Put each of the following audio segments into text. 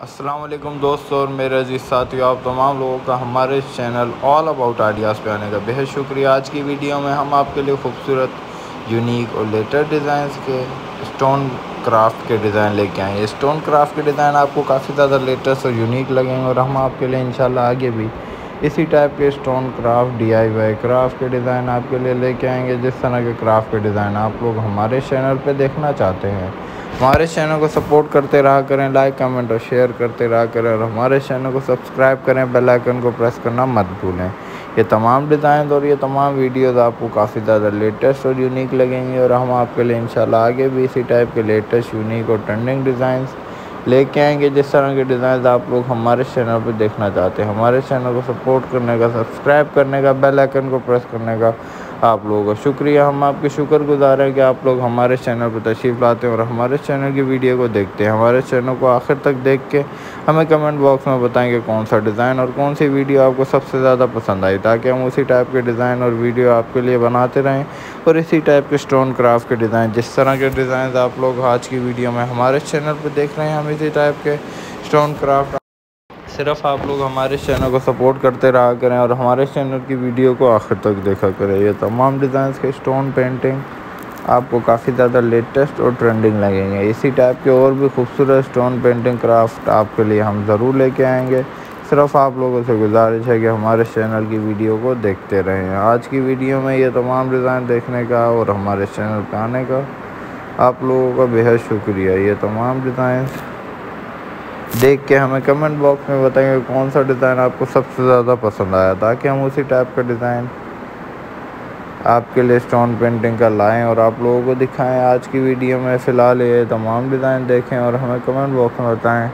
अस्सलाम वालेकुम दोस्तों और मेरे अजीज़ साथियों, आप तमाम लोगों का हमारे चैनल ऑल अबाउट आइडियाज़ पे आने का बेहद शुक्रिया। आज की वीडियो में हम आपके लिए खूबसूरत, यूनिक और लेटेस्ट डिज़ाइंस के स्टोन क्राफ्ट के डिज़ाइन लेके आए हैं। स्टोन क्राफ्ट के डिज़ाइन आपको काफ़ी ज़्यादा लेटेस्ट और यूनिक लगेंगे और हम आपके लिए इंशाल्लाह आगे भी इसी टाइप के स्टोन क्राफ्ट, DIY क्राफ्ट के डिज़ाइन आपके लिए लेके आएंगे। जिस तरह के क्राफ्ट के डिज़ाइन आप लोग हमारे चैनल पे देखना चाहते हैं, हमारे चैनल को सपोर्ट करते रहा करें, लाइक कमेंट और शेयर करते रहा करें और हमारे चैनल को सब्सक्राइब करें, बेल आइकन को प्रेस करना मत भूलें। ये तमाम डिज़ाइन और ये तमाम वीडियोस आपको काफ़ी ज़्यादा लेटेस्ट और यूनिक लगेंगे और हम आपके लिए इंशाल्लाह आगे भी इसी टाइप के लेटेस्ट, यूनिक और ट्रेंडिंग डिज़ाइंस लेके आएंगे। जिस तरह के डिज़ाइन आप लोग हमारे चैनल पर देखना चाहते हैं, हमारे चैनल को सपोर्ट करने का, सब्सक्राइब करने का, बेल आइकन को प्रेस करने का आप लोगों का शुक्रिया। हम आपके शुक्रगुज़ार हैं कि आप लोग हमारे चैनल पर तशरीफ़ लाते हैं और हमारे चैनल की वीडियो को देखते हैं। हमारे चैनल को आखिर तक देख के हमें कमेंट बॉक्स में बताएं कि कौन सा डिज़ाइन और कौन सी वीडियो आपको सबसे ज़्यादा पसंद आई, ताकि हम उसी टाइप के डिज़ाइन और वीडियो आपके लिए बनाते रहें और इसी टाइप के स्टोन क्राफ्ट के डिज़ाइन, जिस तरह के डिज़ाइन आप लोग आज की वीडियो में हमारे चैनल पर देख रहे हैं, हम इसी टाइप के स्टोन क्राफ्ट सिर्फ आप लोग हमारे चैनल को सपोर्ट करते रहा करें और हमारे चैनल की वीडियो को आखिर तक देखा करें। ये तमाम डिज़ाइंस के स्टोन पेंटिंग आपको काफ़ी ज़्यादा लेटेस्ट और ट्रेंडिंग लगेंगे। इसी टाइप के और भी खूबसूरत स्टोन पेंटिंग क्राफ्ट आपके लिए हम ज़रूर लेके आएंगे। सिर्फ आप लोगों से गुजारिश है कि हमारे चैनल की वीडियो को देखते रहें। आज की वीडियो में ये तमाम डिज़ाइन देखने का और हमारे चैनल पर आने का आप लोगों का बेहद शुक्रिया। ये तमाम डिज़ाइन देख के हमें कमेंट बॉक्स में बताएंगे कौन सा डिज़ाइन आपको सबसे ज़्यादा पसंद आया, ताकि हम उसी टाइप का डिज़ाइन आपके लिए स्टोन पेंटिंग का लाएं और आप लोगों को दिखाएं। आज की वीडियो में फ़िलहाल ये तमाम डिज़ाइन देखें और हमें कमेंट बॉक्स में बताएं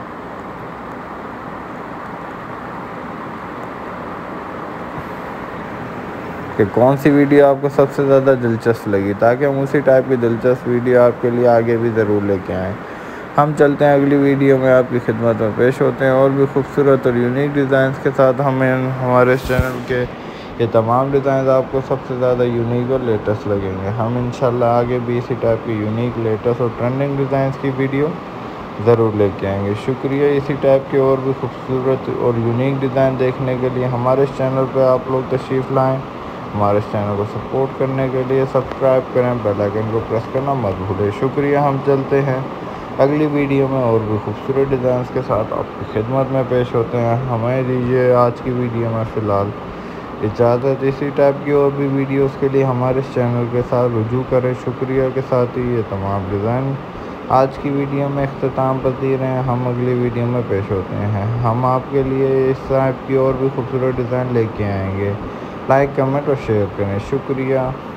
कि कौन सी वीडियो आपको सबसे ज़्यादा दिलचस्प लगी, ताकि हम उसी टाइप की दिलचस्प वीडियो आपके लिए आगे भी ज़रूर लेके आएँ। हम चलते हैं अगली वीडियो में आपकी खिदमत में पेश होते हैं और भी खूबसूरत और यूनिक डिज़ाइंस के साथ। हमें हमारे चैनल के ये तमाम डिज़ाइन आपको सबसे ज़्यादा यूनिक और लेटेस्ट लगेंगे। हम इंशाल्लाह आगे भी इसी टाइप की यूनिक, लेटेस्ट और ट्रेंडिंग डिज़ाइंस की वीडियो ज़रूर लेके आएंगे। शुक्रिया। इसी टाइप के और भी खूबसूरत और यूनिक डिज़ाइन देखने के लिए हमारे चैनल पर आप लोग तशरीफ़ लाएँ। हमारे चैनल को सपोर्ट करने के लिए सब्सक्राइब करें, बेल आइकन को प्रेस करना मत भूलें। शुक्रिया। हम चलते हैं अगली वीडियो में और भी खूबसूरत डिज़ाइंस के साथ आपकी खिदमत में पेश होते हैं। हमें दीजिए आज की वीडियो में फ़िलहाल इजाज़त। इसी टाइप की और भी वीडियोस के लिए हमारे चैनल के साथ रुजू करें। शुक्रिया के साथ ही ये तमाम डिज़ाइन आज की वीडियो में इख्तिताम पसीर हैं। हम अगली वीडियो में पेश होते हैं। हम आपके लिए इस टाइप की और भी खूबसूरत डिज़ाइन लेके आएँगे। लाइक, कमेंट और शेयर करें। शुक्रिया।